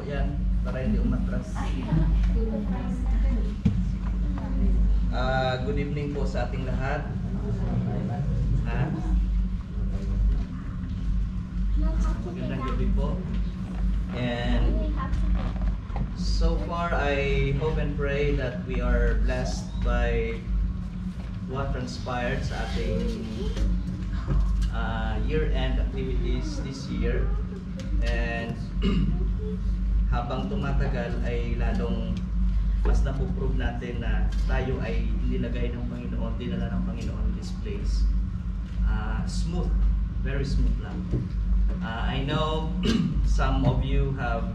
yan para hindi umatras. Good evening po sa ating lahat. Magandang gabi po. And so far, I hope and pray that we are blessed by what transpired sa ating year-end activities this year. And habang tumatagal ay lalong mas napuprove natin na tayo ay nilagay ng Panginoon, dinala ng Panginoon this place. Smooth, very smooth lang. I know some of you have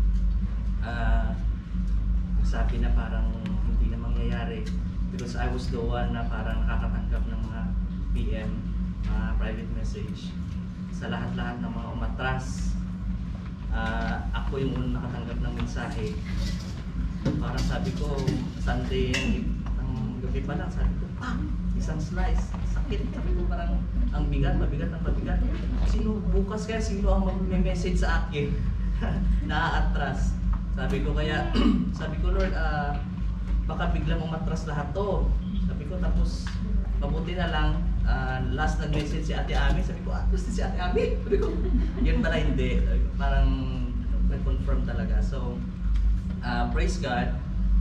sabi na parang hindi na mangyayari because I was the one na parang nakakatanggap ng mga PM, private message sa lahat-lahat ng mga umatras. Ako yung unang nakatanggap ng mensahe. Parang sabi ko, Sunday ang gabi pa lang, sabi ko, isang slice, sakit. Sabi ko parang ang bigat, mabigat. Sino bukas kaya, sino ang mag-message sa akin? Na-atras. Sabi ko kaya, sabi ko Lord, baka biglang umatras lahat to. Sabi ko tapos, mabuti na lang, last nag-message si Ate Ami, sabi ko, atras si Ate Ami. Sabi ko, yun pala hindi. Parang nag-confirm talaga. So, praise God,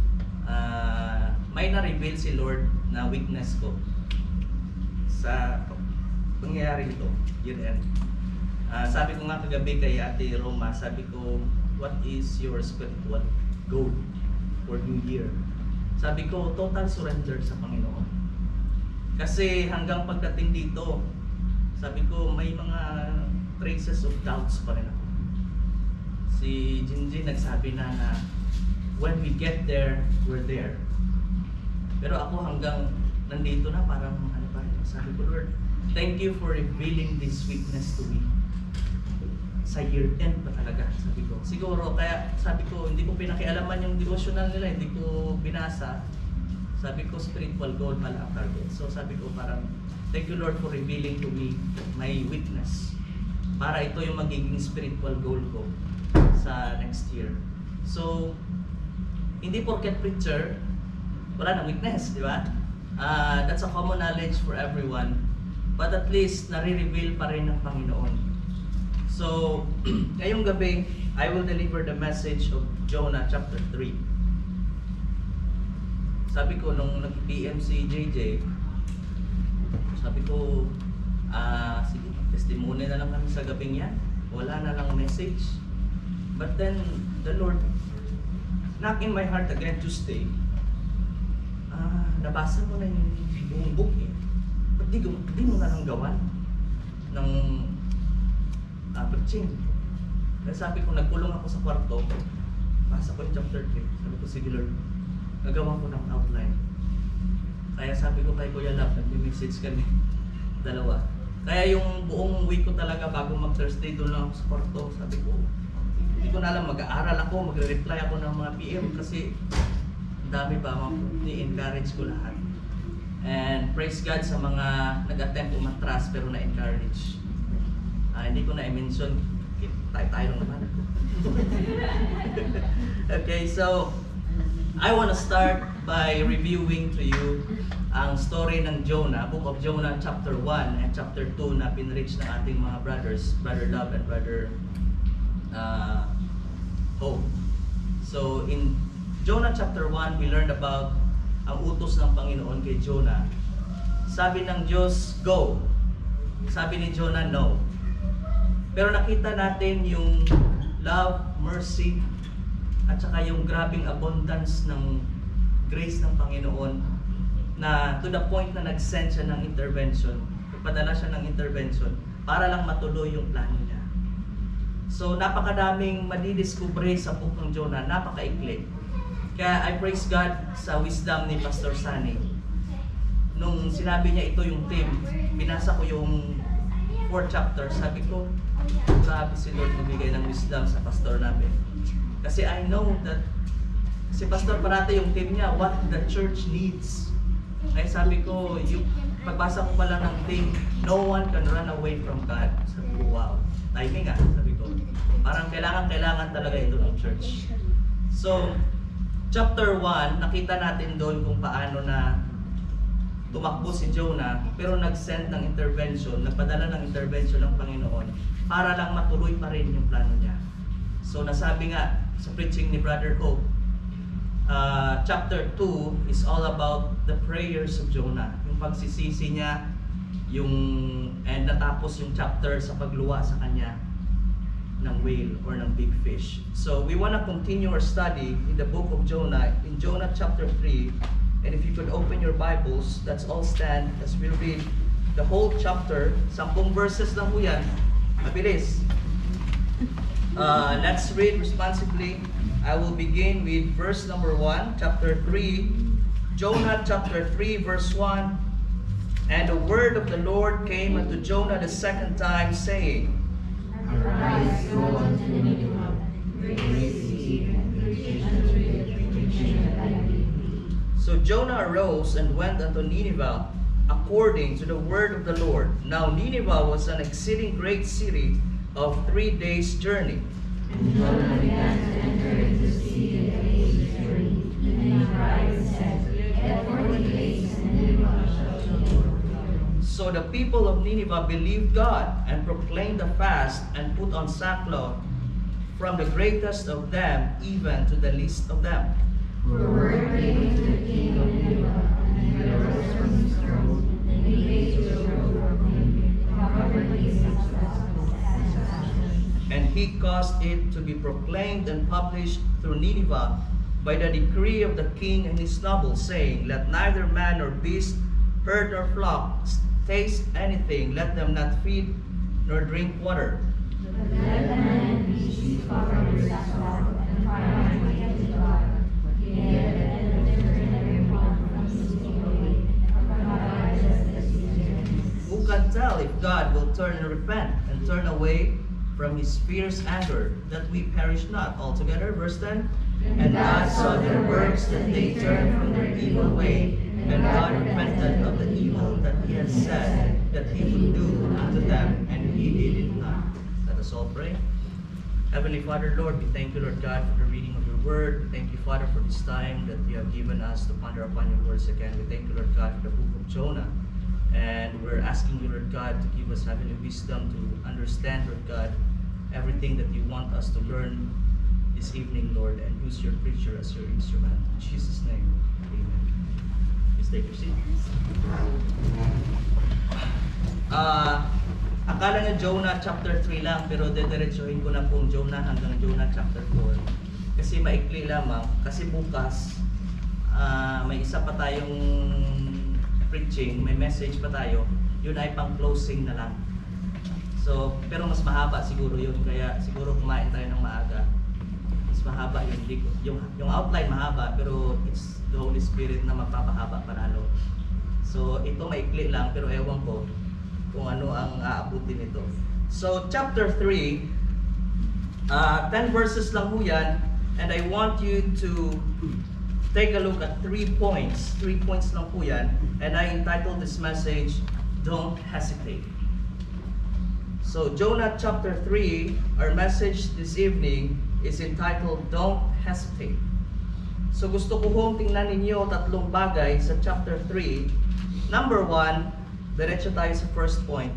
may na-reveal si Lord na weakness ko sa pangyayari ito, year-end. Sabi ko nga kagabi kay Ate Roma, sabi ko, what is your spiritual goal for New Year? Sabi ko, total surrender sa Panginoon. Kasi hanggang pagdating dito, sabi ko, may mga traces of doubts pa rin ako. Si Jinjin nagsabi na when we get there, we're there. Pero ako hanggang nandito na parang ano pa rin. Sabi ko, Lord, thank you for revealing this weakness to me. Sa year-end pa talaga, sabi ko. Siguro, kaya sabi ko, hindi ko pinakialaman yung devotional nila, hindi ko binasa. Sabi ko, spiritual goal pala ang target. So sabi ko parang, thank you Lord for revealing to me my weakness. Para ito yung magiging spiritual goal ko sa next year. So, hindi porket preacher, wala nang weakness, di ba? That's a common knowledge for everyone. But at least, nare-reveal pa rin ng Panginoon. So, ngayong gabi, I will deliver the message of Jonah chapter 3. Sabi ko, nung nag-PM si JJ, sabi ko, sige, testimony na lang kami sa gabing yan. Wala na lang message. But then, the Lord knocked in my heart again Tuesday. Nabasa mo na yung buong book eh. Ba't di mo na lang gawan ng preaching? Kaya sabi ko, nagkulong ako sa kwarto, basa ko yung chapter 3. Sabi ko, sige Lord, nagawa ko ng outline. Kaya sabi ko kay Kuya Love, nag-message kami, dalawa. Kaya yung buong week ko talaga bago mag-Thursday, doon lang ako sa kwarto. Sabi ko, hindi ko na alam, mag-aaral ako, magre-reply ako ng mga PM kasi dami pa, ni-encourage ko lahat. And praise God sa mga nag-attempt umatras pero na-encourage. Hindi ko na i-mention, tayo lang naman. Okay, so I want to start by reviewing to you ang story ng Jonah, Book of Jonah chapter 1 and chapter 2 na pinreach ng ating mga brothers, Brother Love and Brother Hope. So in Jonah chapter 1, we learned about ang utos ng Panginoon kay Jonah. Sabi ng Diyos, go. Sabi ni Jonah, no. Pero nakita natin yung love, mercy, at saka yung grabing abundance ng grace ng Panginoon na to the point na nag-send siya ng intervention. Nagpadala siya ng intervention para lang matuloy yung plano niya. So napakadaming madidiscover sa book ng Jonah, napakaikli. Kaya I praise God sa wisdom ni Pastor Sunny. Nung sinabi niya ito yung theme, binasa ko yung 4 chapters, sabi ko, grabe si Lord bumigay ng wisdom sa pastor namin. Kasi I know that si pastor parati yung theme niya, what the church needs. Kaya sabi ko, yung pagbasa ko pala ng theme, no one can run away from God. Sabi ko, wow, timing sabi ko. Parang kailangan talaga ito ng church. So, chapter 1, nakita natin doon kung paano na tumakbo si Jonah, pero nag-send ng intervention, nagpadala ng intervention ng Panginoon para lang matuloy pa rin yung plano niya. So, nasabi nga sa preaching ni Brother Hope, chapter 2 is all about the prayers of Jonah. Yung pagsisisi niya, and natapos yung chapter sa pagluwa sa kanya ng whale or ng big fish. So we want to continue our study in the book of Jonah, in Jonah chapter 3. And if you could open your Bibles, let's all stand as we read the whole chapter. 10 verses lang po yan. Mabilis. Let's read responsibly. I will begin with verse number 1, chapter 3. Jonah chapter 3, verse 1. And the word of the Lord came unto Jonah the second time, saying, Arise, go unto Nineveh, great city, and preach unto it the preaching that I gave thee. So Jonah arose and went unto Nineveh, according to the word of the Lord. Now Nineveh was an exceeding great city of 3 days' journey. And Jonah began to enter into the city a day's journey. And he cried and said, Yet 40 days, and Nineveh shall be overthrown. So the people of Nineveh believed God and proclaimed a fast and put on sackcloth, from the greatest of them even to the least of them. For word came to the king of Nineveh, and he arose from his throne, and he gave to the robe of him, covered his and he caused it to be proclaimed and published through Nineveh by the decree of the king and his nobles, saying, Let neither man nor beast, herd nor flock taste anything, let them not feed nor drink water. Let the man and beast be covered with sackcloth, and fire and wicked to God. Yea, let them turn every one from his evil way, and from our justice his enemies. Who can tell if God will turn and repent and turn away from his fierce anger, that we perish not altogether? Verse 10. And God saw their works, that they turned from their evil way, and God repented of the evil that he had said that he would do unto them, and he did it not. Let us all pray. Heavenly Father, Lord, we thank you, Lord God, for the reading of your word. We thank you, Father, for this time that you have given us to ponder upon your words again. We thank you, Lord God, for the book of Jonah. And we're asking you, Lord God, to give us heavenly wisdom to understand, Lord God, everything that you want us to learn this evening, Lord, and use your preacher as your instrument. In Jesus' name, amen. Please take your seat. Akala niya Jonah chapter 3 lang, pero dediretsuhin ko na pong Jonah hanggang Jonah chapter 4. Kasi maikli lamang, kasi bukas may isa pa tayong preaching, may message pa tayo, yun ay pang closing na lang. So, pero mas mahaba siguro yun, kaya siguro kumain tayo ng maaga. Mas mahaba yun, yung outline mahaba, pero it's the Holy Spirit na magpapahaba panalo. So, ito maikli lang, pero ewan ko kung ano ang aabutin nito. So, chapter 3, 10 verses lang po yan, and I want you to take a look at 3 points. 3 points lang po yan, and I entitled this message, Don't Hesitate. So, Jonah chapter 3, our message this evening is entitled, Don't Hesitate. So, gusto ko hong tingnan ninyo 3 bagay sa chapter 3. Number 1, diretso tayo sa first point.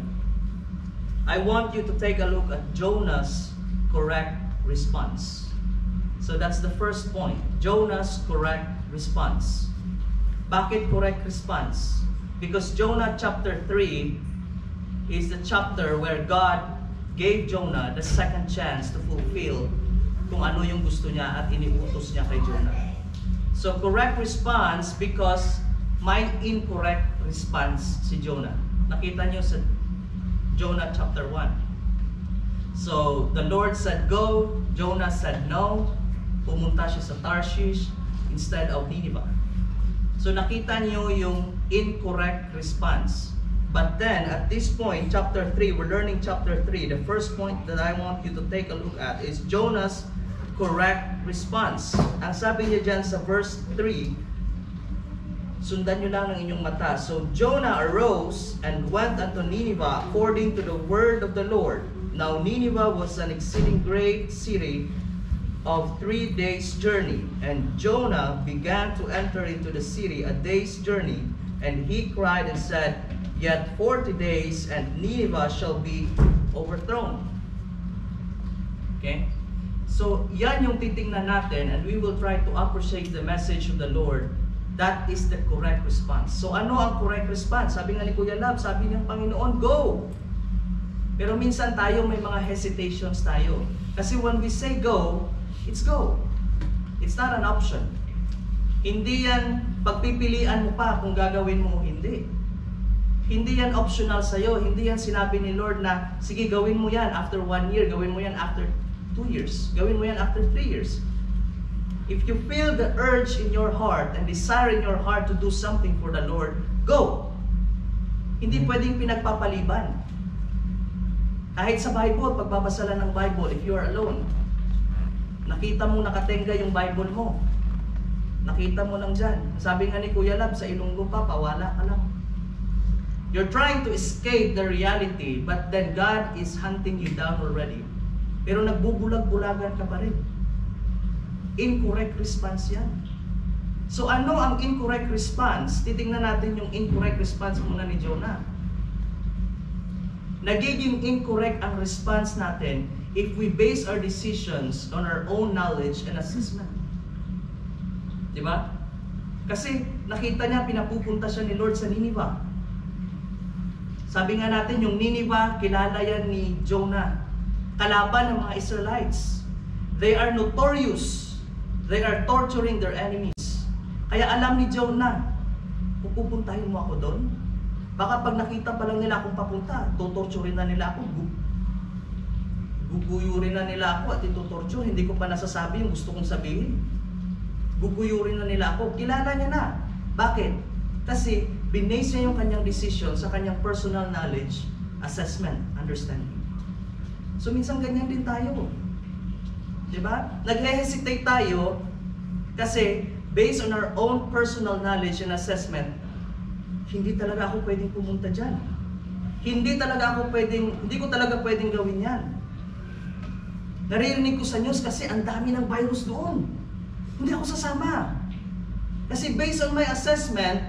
I want you to take a look at Jonah's correct response. So that's the first point. Jonah's correct response. Bakit correct response? Because Jonah chapter 3 is the chapter where God gave Jonah the second chance to fulfill kung ano yung gusto niya at iniutos niya kay Jonah. So correct response because may incorrect response si Jonah. Nakita niyo sa Jonah chapter 1. So, the Lord said go, Jonah said no, pumunta siya sa Tarshish instead of Nineveh. So, nakita niyo yung incorrect response. But then, at this point, chapter 3, we're learning chapter 3. The first point that I want you to take a look at is Jonah's correct response. Ang sabi niya dyan sa verse 3, sundan nyo lang ng inyong mata. So Jonah arose and went unto Nineveh according to the word of the Lord. Now Nineveh was an exceeding great city of 3 days' journey, and Jonah began to enter into the city a day's journey, and he cried and said, Yet 40 days, and Nineveh shall be overthrown. Okay? So, yan yung titingnan natin, and we will try to appreciate the message of the Lord. That is the correct response. So, ano ang correct response? Sabi nga ni Kuya Lab, sabi ng Panginoon, go! Pero minsan tayo may mga hesitations tayo. Kasi when we say go, it's go. It's not an option. Hindi yan pagpipilian mo pa kung gagawin mo o hindi. Hindi yan optional sa'yo. Hindi yan sinabi ni Lord na, sige, gawin mo yan after 1 year, gawin mo yan after 2 years, gawin mo yan after 3 years. If you feel the urge in your heart and desire in your heart to do something for the Lord, go! Hindi pwedeng pinagpapaliban. Kahit sa Bible, pagbabasa lang ng Bible, if you are alone, nakita mo nakatenga yung Bible mo. Nakita mo lang dyan. Sabi nga ni Kuya Lab, sa ilong lupa, pawala ka lang. You're trying to escape the reality, but then God is hunting you down already. Pero nagbubulag-bulagan ka pa rin. Incorrect response yan. So ano ang incorrect response? Titingnan natin yung incorrect response muna ni Jonah. Nagiging incorrect ang response natin if we base our decisions on our own knowledge and assessment. Di ba? Kasi nakita niya, pinapupunta siya ni Lord sa Nineveh. Sabi nga natin, yung Nineveh, kilala yan ni Jonah. Kalaban ng mga Israelites. They are notorious. They are torturing their enemies. Kaya alam ni Jonah, pupuntahin mo ako doon. Baka pag nakita pa lang nila akong papunta, tutorturin na nila ako. Guguyurin na nila ako at itutorture. Hindi ko pa nasasabi yung gusto kong sabihin. Guguyurin na nila ako. Kilala niya na. Bakit? Kasi binase niya yung kanyang decision sa kanyang personal knowledge, assessment, understanding. So minsan ganyan din tayo. Diba? Nag-hesitate tayo kasi based on our own personal knowledge and assessment, hindi talaga ako pwedeng pumunta dyan. Hindi ko talaga pwedeng gawin yan. Naririnig ko sa news kasi ang dami ng virus doon. Hindi ako sasama. Kasi based on my assessment,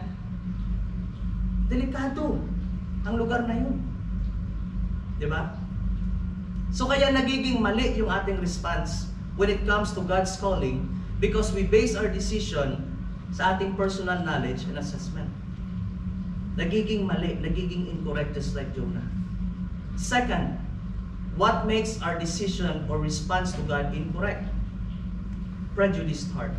delikado ang lugar na yun. Diba? So kaya nagiging mali yung ating response when it comes to God's calling because we base our decision sa ating personal knowledge and assessment. Nagiging mali, nagiging incorrect just like Jonah. Second, what makes our decision or response to God incorrect? Prejudiced heart.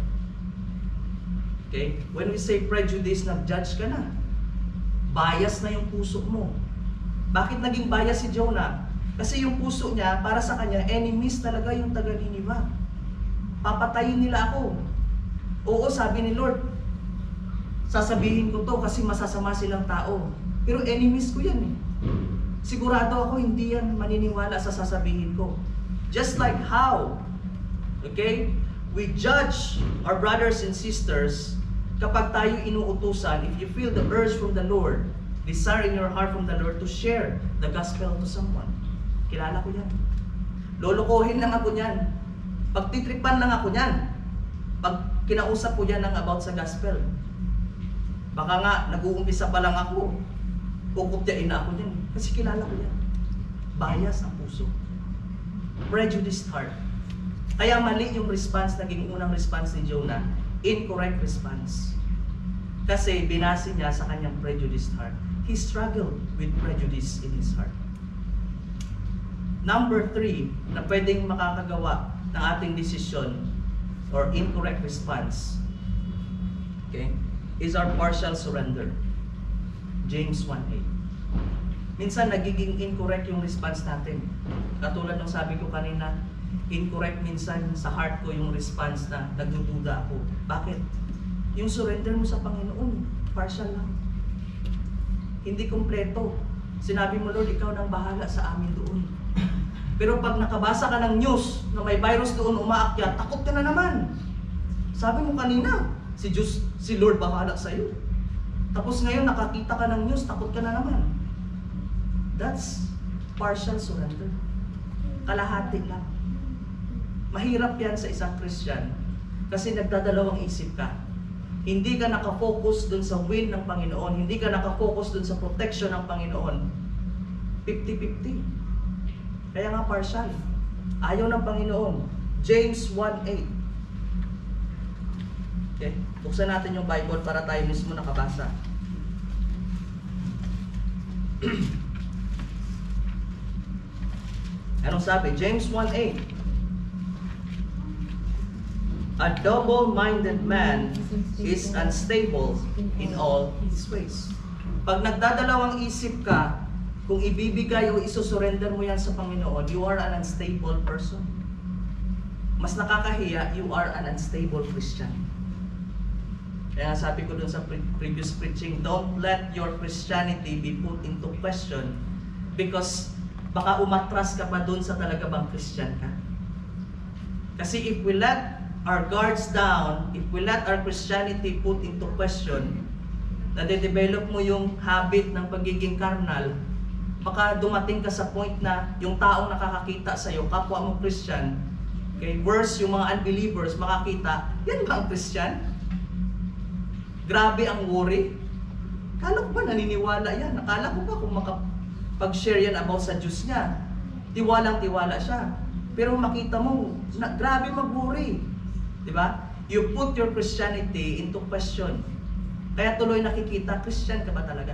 Okay? When we say prejudice, nag-judge ka na. Bias na yung puso mo. Bakit naging bias si Jonah? Kasi yung puso niya, para sa kanya, enemies talaga yung taga-Nineveh. Papatayin nila ako. Oo, sabi ni Lord, sasabihin ko to kasi masasama silang tao. Pero enemies ko yan eh. Sigurado ako hindi yan maniniwala sa sasabihin ko. Just like how, okay, we judge our brothers and sisters kapag tayo inuutusan, if you feel the urge from the Lord, desire in your heart from the Lord to share the gospel to someone. Kilala ko yan. Lolokohin lang ako yan. Pagtitripan lang ako yan. Pag kinausap ko yan ng about sa gospel. Baka nga, nag-uumpisa pa lang ako. Kukupyain na ako yan. Kasi kilala ko yan. Bias ang puso. Prejudiced heart. Kaya mali yung response, naging unang response ni Jonah. Incorrect response. Kasi binase niya sa kanyang prejudiced heart. He struggled with prejudice in his heart. Number 3, na pwedeng makakagawa ng ating decision or incorrect response, okay, is our partial surrender. James 1:8. Minsan nagiging incorrect yung response natin. Katulad ng sabi ko kanina, incorrect minsan sa heart ko yung response na nagdududa ako. Bakit? Yung surrender mo sa Panginoon, partial lang. Hindi kompleto. Sinabi mo, Lord, ikaw nang bahala sa amin doon. Pero pag nakabasa ka ng news na may virus doon umaakyat, takot ka na naman. Sabi mo kanina, si Lord bahala sa iyo. Tapos ngayon nakakita ka ng news, takot ka na naman. That's partial surrender. Kalahati lang. Mahirap yan sa isang Christian kasi nagdadalawang isip ka. Hindi ka nakafocus dun sa will ng Panginoon. Hindi ka nakafocus dun sa protection ng Panginoon. 50-50. Kaya nga partial. Ayaw ng Panginoon. James 1:8. Okay? Buksan natin yung Bible para tayo mismo nakabasa. Anong sabi? James 1:8. A double-minded man is unstable in all his ways. Pag nagdadalawang isip ka, kung ibibigay o isusurrender mo yan sa Panginoon, you are an unstable person. Mas nakakahiya, you are an unstable Christian. Kaya sabi ko dun sa previous preaching, don't let your Christianity be put into question because baka umatras ka pa dun sa talaga bang Christian ka. Kasi if we let our guards down, if we let our Christianity put into question, nade-develop mo yung habit ng pagiging carnal, baka dumating ka sa point na yung taong nakakakita sa'yo, kapwa mo Christian, okay, worse yung mga unbelievers, makakita, yan ba ang Christian? Grabe ang worry. Akala ko ba naniniwala yan? Akala ko ba kung makapag-share yan about sa Diyos niya, tiwalang-tiwala siya. Pero makita mo, grabe mag-worry. Diba? You put your Christianity into question. Kaya tuloy nakikita, Christian ka ba talaga?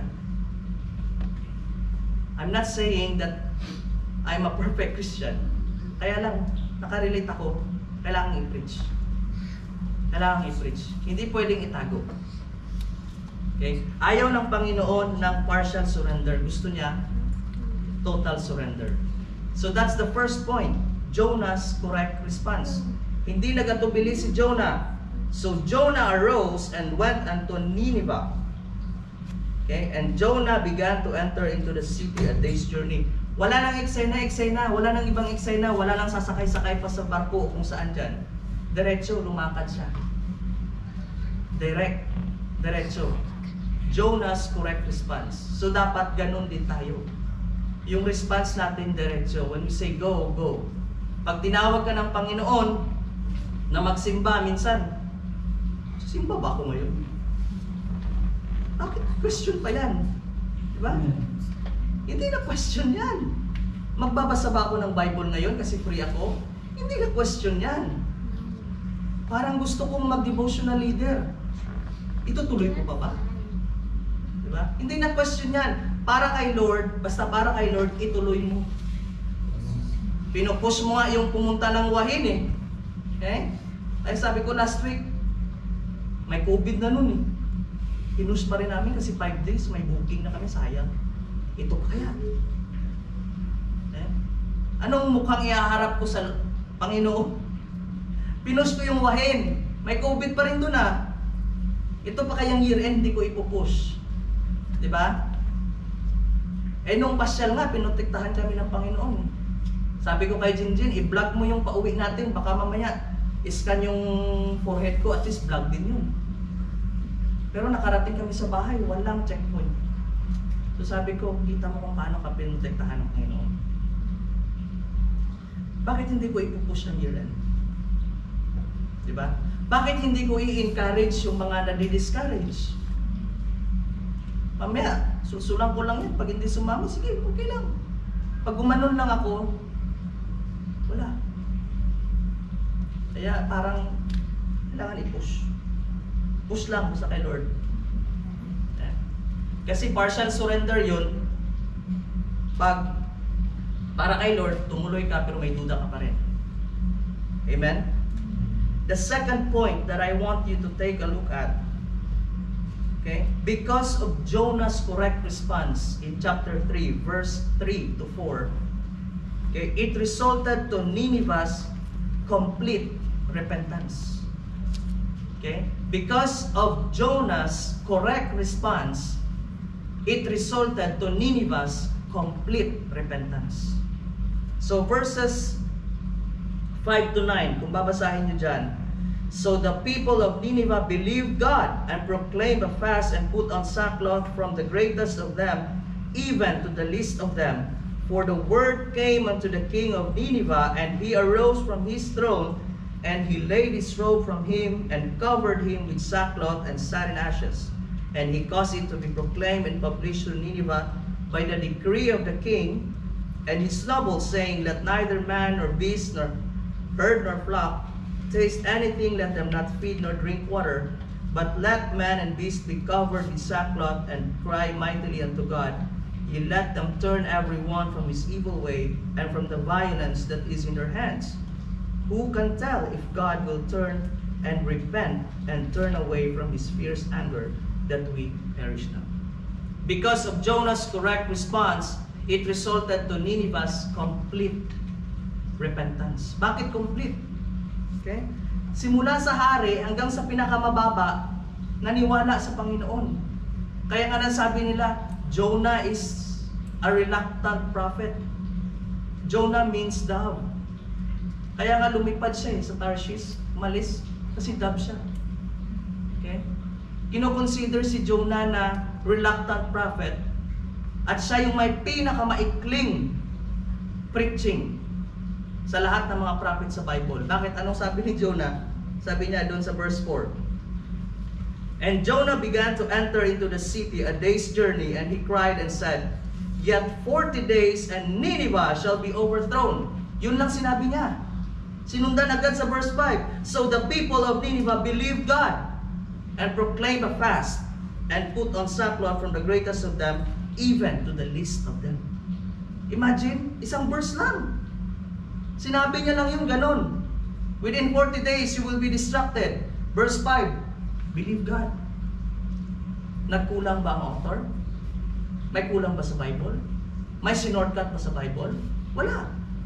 I'm not saying that I'm a perfect Christian. Kaya lang, nakarelate ako, kailangan i-preach. Kailangan i-preach. Hindi pwedeng itago. Okay? Ayaw ng Panginoon ng partial surrender. Gusto niya total surrender. So that's the first point. Jonah's correct response. Hindi nagatubili si Jonah. So Jonah arose and went unto Nineveh. Okay? And Jonah began to enter into the city a day's journey. Wala nang eksena. Wala nang ibang eksena. Wala nang sasakay-sakay pa sa barko kung saan dyan. Diretso, lumakad siya. Diretso. Jonah's correct response. So dapat ganun din tayo. Yung response natin diretso. When we say go, go. Pag tinawag ka ng Panginoon na magsimba, minsan, simba ba ako ngayon? Bakit question pa yan? Diba? Hindi na question yan. Magbabasa ba ako ng Bible ngayon kasi free ako? Hindi na question yan. Parang gusto kong mag-devotional leader. Itutuloy ko pa ba? Diba? Hindi na question yan. Para kay Lord, basta para kay Lord, ituloy mo. Pinupush mo nga yung pumunta ng wahin eh. Okay? Ay sabi ko last week, may COVID na nun eh. Pinush pa rin namin kasi 5 days, may booking na kami, sayang. Ito kaya. Eh? Anong mukhang iaharap ko sa Panginoon? Pinush ko yung wahin. May COVID pa rin dun ah. Ito pa kayang year-end, di ko ipupush. Diba? Eh nung pasyal nga, pinotektahan kami ng Panginoon. Sabi ko kay Jinjin, i-vlog mo yung pauwi natin, baka mamaya iscan yung forehead ko, at least vlog din yun. Pero nakarating kami sa bahay, walang checkpoint. So sabi ko, kita mo kung paano ka pinotektahan ng Panginoon. Bakit hindi ko ipupush ng year-end? Diba? Bakit hindi ko i-encourage yung mga nadi-discourage? Mamaya, susulang ko lang yan. Pag hindi sumama, sige, okay lang. Pag gumanon lang ako, wala. Kaya parang kailangan i-push. Push lang sa kay Lord. Kasi partial surrender yun. Pag para kay Lord, tumuloy ka pero may duda ka pa rin. Amen? The second point that I want you to take a look at, okay? Because of Jonah's correct response in chapter 3, verse 3 to 4, okay, it resulted to Nineveh's complete repentance. Okay? Because of Jonah's correct response, it resulted to Nineveh's complete repentance. So verses 5 to 9, kung babasahin nyo dyan. So the people of Nineveh believed God and proclaimed a fast and put on sackcloth from the greatest of them even to the least of them. For the word came unto the king of Nineveh, and he arose from his throne, and he laid his robe from him, and covered him with sackcloth, and sat in ashes. And he caused it to be proclaimed and published through Nineveh by the decree of the king, and he snubbled, saying, Let neither man nor beast, nor herd nor flock taste anything, let them not feed nor drink water, but let man and beast be covered with sackcloth, and cry mightily unto God. Ye let them turn every one from his evil way, and from the violence that is in their hands. Who can tell if God will turn and repent, and turn away from his fierce anger, that we perish not? Because of Jonah's correct response, it resulted to Nineveh's complete repentance. Bakit complete? Okay? Simula sa hari hanggang sa pinakamababa, naniwala sa Panginoon. Kaya nga nasabi nila, Jonah is a reluctant prophet. Jonah means dove. Kaya nga lumipad siya sa Tarshish, umalis, kasi dove siya. Okay? Kino-consider si Jonah na reluctant prophet, at siya yung may pinakamaikling preaching sa lahat ng mga prophet sa Bible. Bakit? Anong sabi ni Jonah? Sabi niya doon sa verse 4. And Jonah began to enter into the city a day's journey, and he cried and said, Yet 40 days and Nineveh shall be overthrown. Yun lang sinabi niya. Sinundan agad sa verse 5. So the people of Nineveh believed God and proclaimed a fast and put on sackcloth from the greatest of them even to the least of them. Imagine, isang verse lang. Sinabi niya lang yung ganon. Within 40 days you will be distracted. Verse 5. Believe God. Nagkulang ba ang author? May kulang ba sa Bible? May sinortcut ba sa Bible? Wala.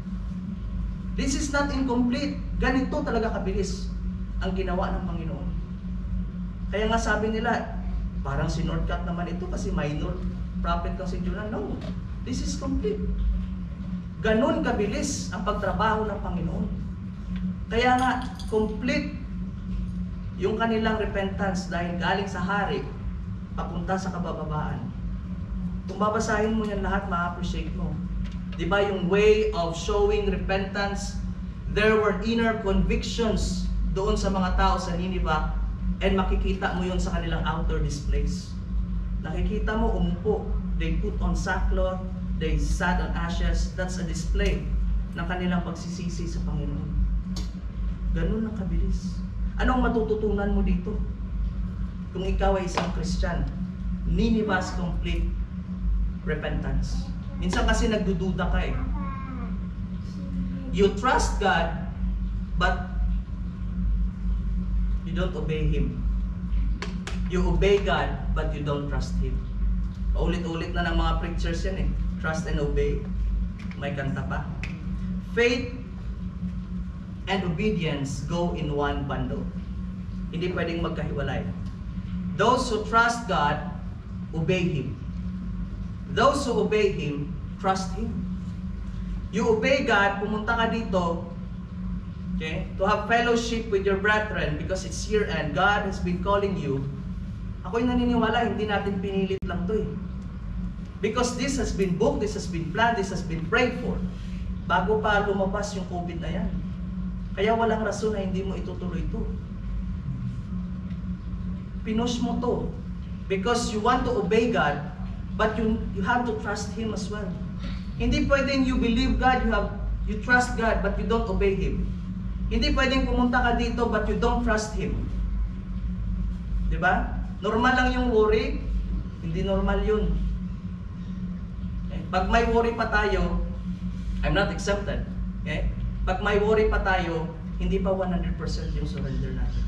This is not incomplete. Ganito talaga kabilis ang ginawa ng Panginoon. Kaya nga sabi nila, parang sinortcut naman ito kasi minor prophet lang si Jonah. No. This is complete. Ganon kabilis ang pagtrabaho ng Panginoon. Kaya nga, complete yung kanilang repentance dahil galing sa hari papunta sa kabababaan. Kung babasahin mo yan lahat, ma-appreciate mo. Diba yung way of showing repentance, there were inner convictions doon sa mga tao sa Nineveh, and makikita mo yun sa kanilang outer displays. Nakikita mo, umupo, they put on sackcloth, they sat on ashes. That's a display ng kanilang pagsisisi sa Panginoon. Ganun ang kabilis. Anong matututunan mo dito? Kung ikaw ay isang Christian, Nineveh's complete repentance. Minsan kasi nagdududa ka eh. You trust God, but you don't obey Him. You obey God, but you don't trust Him. Paulit-ulit na ng mga preachers yan eh. Trust and obey. May kanta pa. Faith and obedience go in one bundle. Hindi pwedeng magkahiwalay. Those who trust God, obey Him. Those who obey Him, trust Him. You obey God, pumunta ka dito, okay, to have fellowship with your brethren because it's year end. God has been calling you. Ako'y naniniwala, hindi natin pinilit lang to eh. Because this has been booked, this has been planned, this has been prayed for. Bago pa lumabas yung COVID na yan. Kaya walang rason na hindi mo itutuloy ito. Pinush mo to. Because you want to obey God, but you have to trust Him as well. Hindi pwedeng you believe God, you trust God, but you don't obey Him. Hindi pwedeng pumunta ka dito, but you don't trust Him. Diba? Normal lang yung worry, hindi normal yun. Okay? Pag may worry pa tayo, I'm not exempted. Okay? Pag may worry pa tayo, hindi pa 100% yung surrender natin.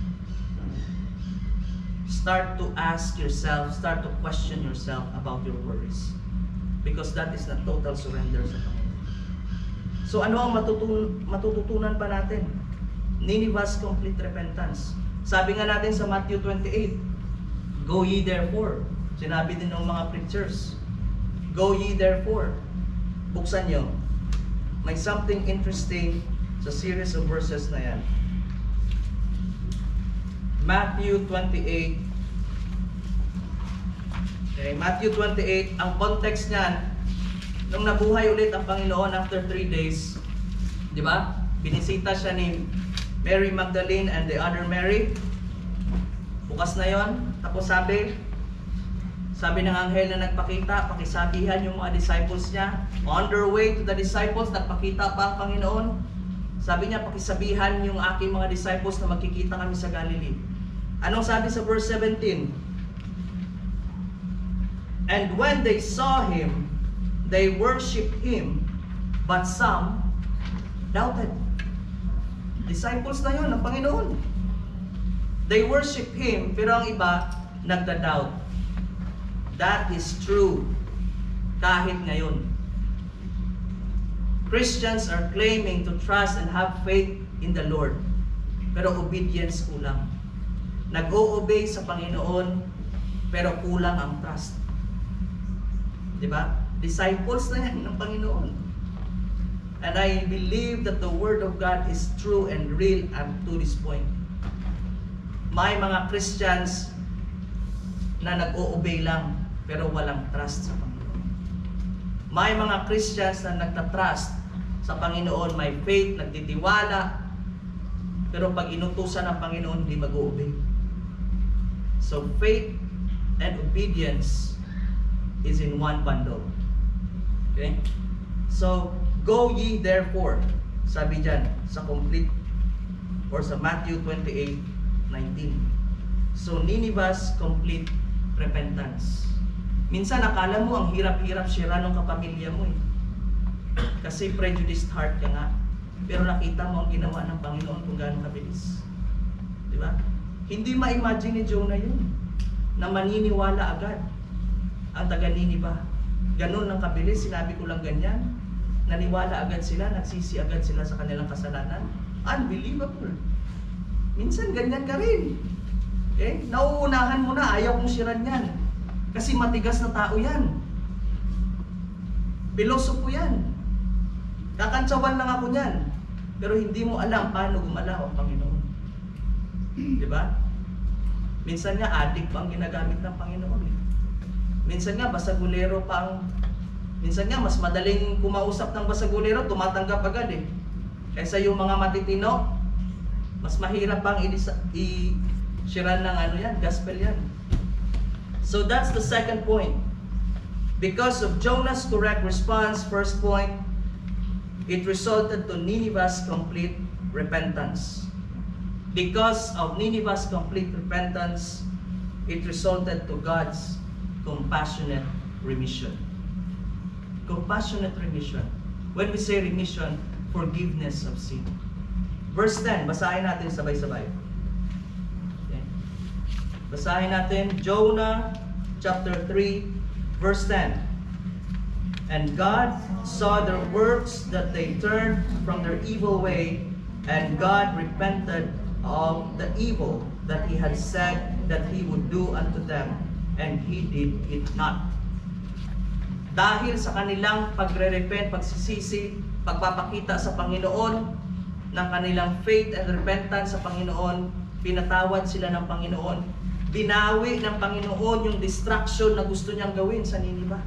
Start to ask yourself, start to question yourself about your worries. Because that is not total surrender sa Panginoon. So ano ang matututunan pa natin? Nineveh's complete repentance. Sabi nga natin sa Matthew 28, Go ye therefore. Sinabi din ng mga preachers, Go ye therefore. Buksan nyo. May something interesting sa series of verses na yan. Matthew 28. Okay, Matthew 28, ang context niyan, nung nabuhay ulit ang Panginoon after 3 days, di ba? Binisita siya ni Mary Magdalene and the other Mary. Bukas na yon. Tapos sabi ng anghel na nagpakita, pakisabihan yung mga disciples niya. On their way to the disciples, nagpakita pa ang Panginoon. Sabi niya, pakisabihan yung aking mga disciples na magkikita kami sa Galilee. Anong sabi sa verse 17? And when they saw him, they worshiped him, but some doubted. Disciples na yun ng Panginoon. They worship him, pero ang iba nagda-doubt. That is true. Kahit ngayon. Christians are claiming to trust and have faith in the Lord, pero obedience kulang. Nag-o-obey sa Panginoon, pero kulang ang trust. Diba? Disciples na yan ng Panginoon. And I believe that the Word of God is true and real up to this point. May mga Christians na nag-o-obey lang, pero walang trust sa Panginoon. May mga Christians na nagtatrust sa Panginoon, may faith, nagtitiwala, pero pag inutusan ng Panginoon, hindi mag-o-obey. So faith and obedience is in one bundle. Okay? So, go ye therefore, sabi dyan, sa complete, or sa Matthew 28:19. So, Nineveh's complete repentance. Minsan, akala mo, ang hirap-hirap sira ng kapamilya mo eh. Kasi prejudiced heart ka nga. Pero nakita mo ang ginawa ng Panginoon kung gaano kabilis. Di ba? Hindi ma-imagine ni Jonah yun, na maniniwala agad ang taga-Nineveh. Ganun lang kabilis, sinabi ko lang ganyan. Naniwala agad sila, nagsisi agad sila sa kanilang kasalanan. Unbelievable. Minsan ganyan ka rin. Okay? Nauunahan mo na, ayaw kong siran yan. Kasi matigas na tao yan. Pilosopo yan. Kakantsawan lang ako yan. Pero hindi mo alam paano gumalaw ang Panginoon. Diba? Minsan nga, adik pa ang ginagamit ng Panginoon. Minsan nga, basagulero pa ang... Minsan nga, mas madaling kumausap ng basagulero, tumatanggap agad eh. Kaysa yung mga matitino, mas mahirap pang i-shiran ng ano yan, gospel yan. So that's the second point. Because of Jonah's correct response, first point, it resulted to Nineveh's complete repentance. Because of Nineveh's complete repentance, it resulted to God's compassionate remission. Compassionate remission. When we say remission, forgiveness of sin. Verse 10, basahin natin sabay-sabay. Okay. Basahin natin Jonah chapter 3, verse 10. And God saw their works, that they turned from their evil way, and God repented of the evil that He had said that He would do unto them, and He did it not. Dahil sa kanilang pagre-repent, pagsisisi, pagpapakita sa Panginoon ng kanilang faith and repentance sa Panginoon, pinatawad sila ng Panginoon, binawi ng Panginoon yung distraction na gusto niyang gawin sa Nineveh.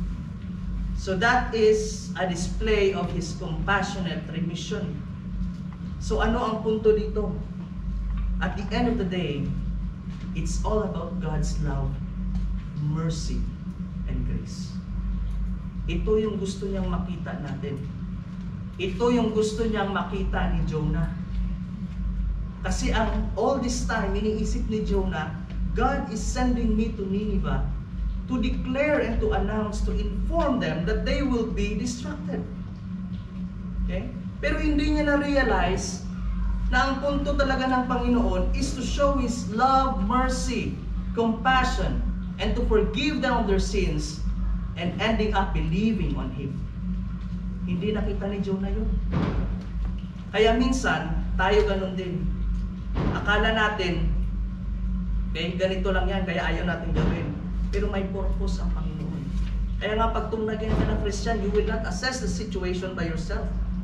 So that is a display of His compassionate remission. So ano ang punto dito? At the end of the day, it's all about God's love, mercy, and grace. Ito yung gusto niyang makita natin. Ito yung gusto niyang makita ni Jonah. Kasi all this time, iniisip ni Jonah, God is sending me to Nineveh to declare and to announce, to inform them that they will be distracted. Okay? Pero hindi niya na-realize na ang punto talaga ng Panginoon is to show His love, mercy, compassion, and to forgive them of their sins, and ending up believing on Him. Hindi nakita ni Jonah yun. Kaya minsan, tayo ganun din. Akala natin, okay, ganito lang yan, kaya ayaw natin gawin. Pero may purpose ang Panginoon. Kaya nga pag tumnagin ka ng Christian, you will not assess the situation by yourself.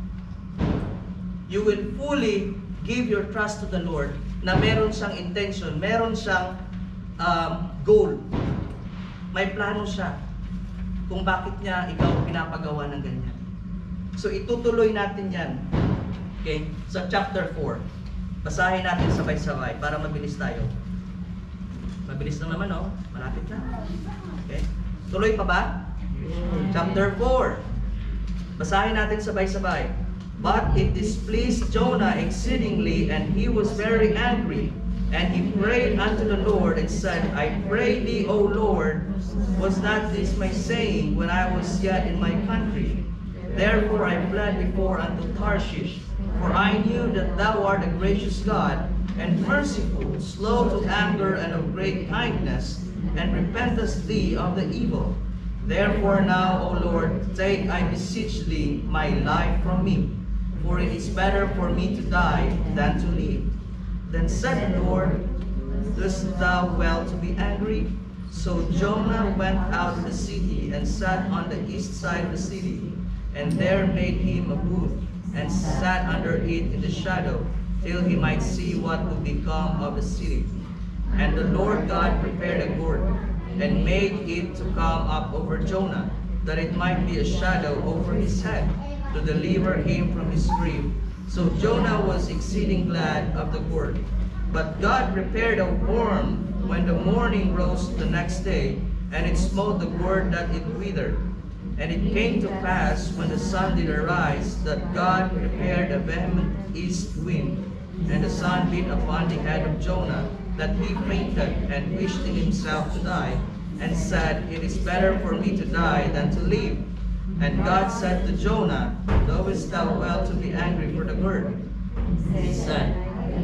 You will fully give your trust to the Lord na meron siyang intention, meron siyang goal. May plano siya. kung bakit niya ikaw pinapagawa ng ganyan. So itutuloy natin yan. Okay? Sa chapter 4. Basahin natin sabay-sabay para mabilis tayo. Mabilis lang naman, oh. Malapit na. Okay? Tuloy pa ba? Chapter 4. Basahin natin sabay-sabay. But it displeased Jonah exceedingly, and he was very angry. And he prayed unto the Lord and said, I pray thee, O Lord, was not this my saying when I was yet in my country? Therefore I fled before unto Tarshish, for I knew that thou art a gracious God, and merciful, slow to anger, and of great kindness, and repentest thee of the evil. Therefore now, O Lord, take, I beseech thee, my life from me, for it is better for me to die than to live. Then said the Lord, dost thou well to be angry? So Jonah went out of the city, and sat on the east side of the city, and there made him a booth, and sat under it in the shadow, till he might see what would become of the city. And the Lord God prepared a gourd, and made it to come up over Jonah, that it might be a shadow over his head, to deliver him from his grief. So Jonah was exceeding glad of the gourd. But God prepared a worm when the morning rose the next day, and it smote the gourd that it withered. And it came to pass, when the sun did arise, that God prepared a vehement east wind, and the sun beat upon the head of Jonah, that he fainted, and wished in himself to die, and said, It is better for me to die than to live. And God said to Jonah, Knowest thou well to be angry for the gourd? He said,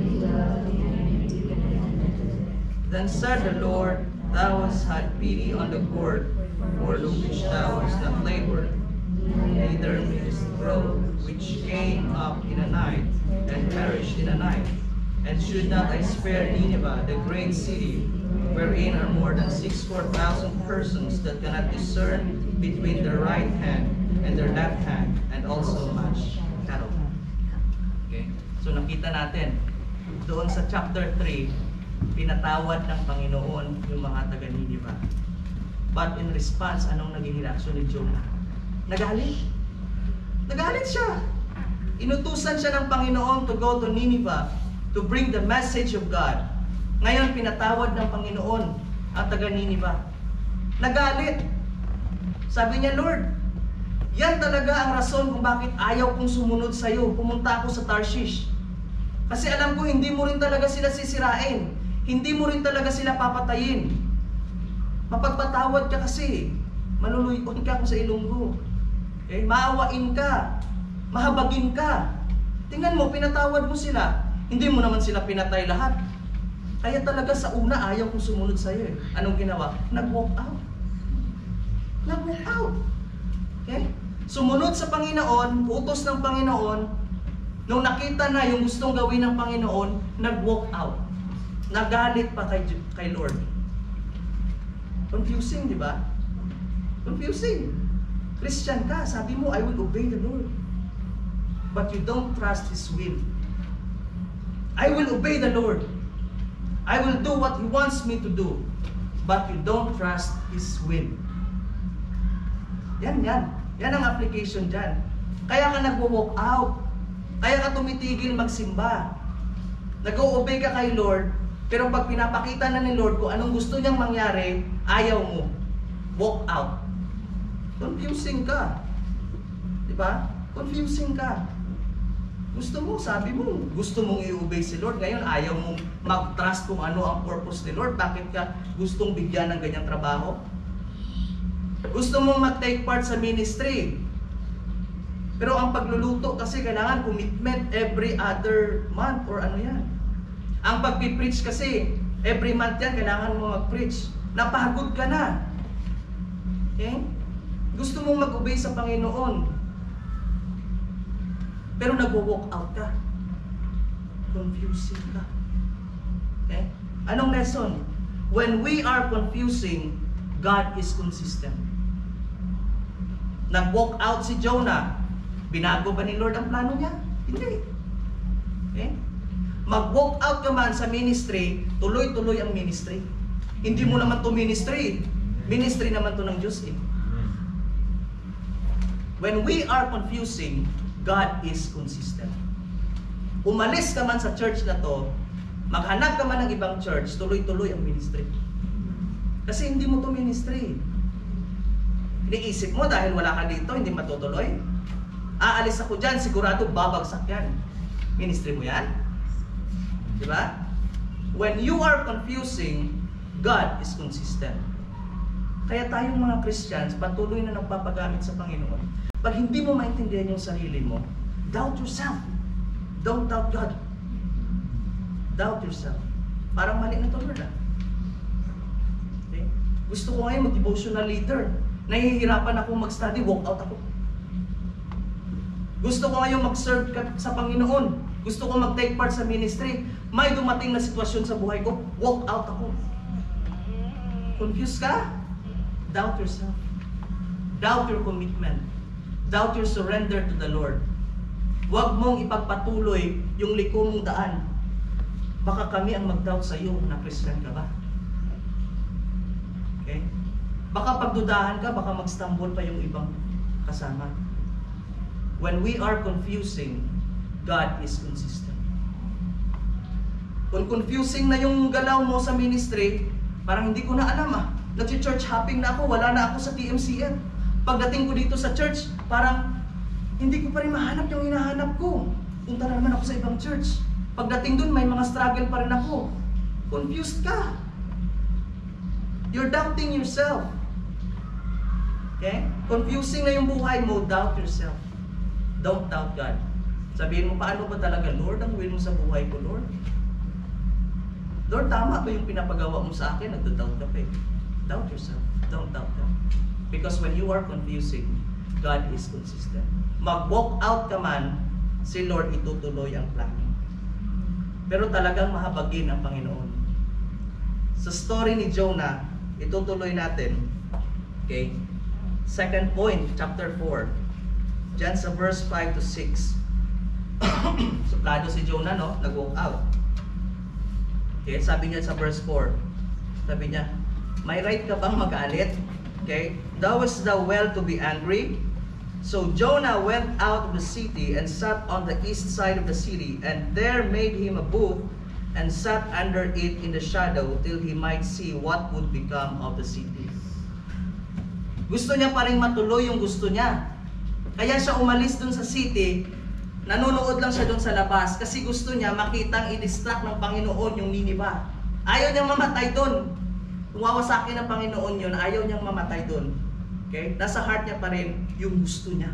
Then said the Lord, Thou hast had pity on the gourd, for the which thou hast not labored, neither mayest grow, which came up in a night, and perished in a night. And should not I spare Nineveh, the great city, wherein are more than 64,000 persons that cannot discern between their right hand and their left hand, and also much cattle. Okay? So nakita natin, doon sa chapter 3, pinatawad ng Panginoon yung mga taga Nineveh. But in response, anong naging reaksyon ni Jonah? Nagalit. Nagalit siya. Inutusan siya ng Panginoon to go to Nineveh to bring the message of God. Ngayon, pinatawad ng Panginoon ang taga Nineveh. Nagalit. Sabi niya, Lord, yan talaga ang rason kung bakit ayaw kong sumunod sa iyo. Pumunta ako sa Tarshish. Kasi alam ko, hindi mo rin talaga sila sisirain. Hindi mo rin talaga sila papatayin. Mapagpatawad ka kasi. Maluluyon ka kung sa ilonggo. Okay? Maawain ka. Mahabagin ka. Tingnan mo, pinatawad mo sila. Hindi mo naman sila pinatay lahat. Kaya talaga sa una, ayaw kong sumunod sa iyo. Anong ginawa? Nag-walk out. Nag-walk out. Okay? Sumunod sa Panginoon, utos ng Panginoon, nung nakita na yung gustong gawin ng Panginoon, nag-walk out. Nagalit pa kay Lord. Confusing, di ba? Confusing. Christian ka, sabi mo, I will obey the Lord. But you don't trust His will. I will obey the Lord. I will do what He wants me to do. But you don't trust His will. Yan. Yan ang application dyan. Kaya ka nag-walk out. Kaya ka tumitigil magsimba. Nag-o-obey ka kay Lord, pero pag pinapakita na ni Lord kung anong gusto niyang mangyari, ayaw mo. Walk out. Confusing ka. Diba? Confusing ka. Gusto mo, sabi mo, gusto mong i-obey si Lord. Ngayon, ayaw mong mag-trust kung ano ang purpose ni Lord. Bakit ka gustong bigyan ng ganyang trabaho? Gusto mong mag-take part sa ministry. Pero ang pagluluto kasi kailangan commitment every other month or ano yan. Ang pag-preach kasi, every month yan, kailangan mo mag-preach. Napagod ka na. Okay? Gusto mong mag-obey sa Panginoon. Pero nag-walk out ka. Confusing ka. Okay? Anong lesson? When we are confusing, God is consistent. Nag-walk out si Jonah. Binago ba ni Lord ang plano niya? Hindi. Okay? Mag-walk out ka man sa ministry, tuloy-tuloy ang ministry. Hindi mo naman to ministry. Ministry naman to ng Diyos eh. When we are confusing, God is consistent. Umalis ka man sa church na to, maghanap ka man ng ibang church, tuloy-tuloy ang ministry. Kasi hindi mo to ministry. Iniisip mo dahil wala ka dito, hindi matutuloy. Aalis ako dyan, sigurado babagsak yan. Ministry mo yan? Diba? When you are confusing, God is consistent. Kaya tayong mga Christians, patuloy na nagpapagamit sa Panginoon. Pag hindi mo maintindihan yung sarili mo, doubt yourself. Don't doubt God. Doubt yourself. Parang mali na to, Lord. Okay? Gusto ko ngayon mag-devotional leader. Nahihirapan ako mag-study, walk out ako. Gusto ko ngayon mag-serve sa Panginoon. Gusto ko mag-take part sa ministry. May dumating na sitwasyon sa buhay ko, walk out ako. Confused ka? Doubt yourself. Doubt your commitment. Doubt your surrender to the Lord. Huwag mong ipagpatuloy yung liko mong daan. Baka kami ang mag-doubt sa iyo na Christian ka ba? Okay? Baka pagdudahan ka, baka mag-stumble pa yung ibang kasama. When we are confusing, God is consistent. Kung confusing na yung galaw mo sa ministry, parang hindi ko na alam Nag-church hopping na ako, wala na ako sa TMCM. Pagdating ko dito sa church, parang hindi ko pa rin mahanap yung hinahanap ko. Punta na naman ako sa ibang church. Pagdating dun, may mga struggle pa rin ako. Confused ka. You're doubting yourself. Okay? Confusing na yung buhay mo, doubt yourself. Don't doubt God. Sabihin mo, paano ba talaga, Lord, ang will mo sa buhay ko, Lord? Lord, tama ba yung pinapagawa mo sa akin? Nagdo-doubt ka pa eh. Doubt yourself. Don't doubt God. Because when you are confusing, God is consistent. Mag-walk out ka man, si Lord itutuloy ang plano. Pero talagang mahabagin ang Panginoon. Sa story ni Jonah, itutuloy natin. Okay? Second point, chapter 4. Diyan sa verse 5 to 6. Suplado si Jonah, no? Nag-walk out. Okay? Sabi niya sa verse 4. Sabi niya, may right ka bang magalit? Okay? Thouest thou well to be angry? So Jonah went out of the city and sat on the east side of the city, and there made him a booth and sat under it in the shadow till he might see what would become of the city. Gusto niya pa rin matuloy yung gusto niya. Kaya siya umalis dun sa city, nanonood lang siya dun sa labas kasi gusto niya makitang i-distract ng Panginoon yung Nineveh. Ayaw niyang mamatay dun. Kung wawasakin ng Panginoon yun, ayaw niyang mamatay dun. Okay? Nasa heart niya pa rin yung gusto niya.